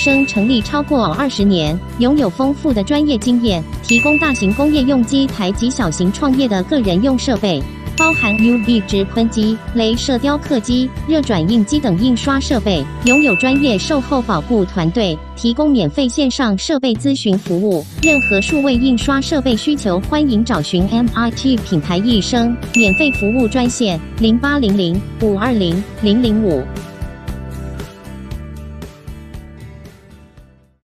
生成立超过20年，拥有丰富的专业经验，提供大型工业用机台及小型创业的个人用设备。 包含 UV 直喷机、雷射雕刻机、热转印机等印刷设备，拥有专业售后保护团队，提供免费线上设备咨询服务。任何数位印刷设备需求，欢迎找询 MIT 品牌益生免费服务专线：0800-520-005。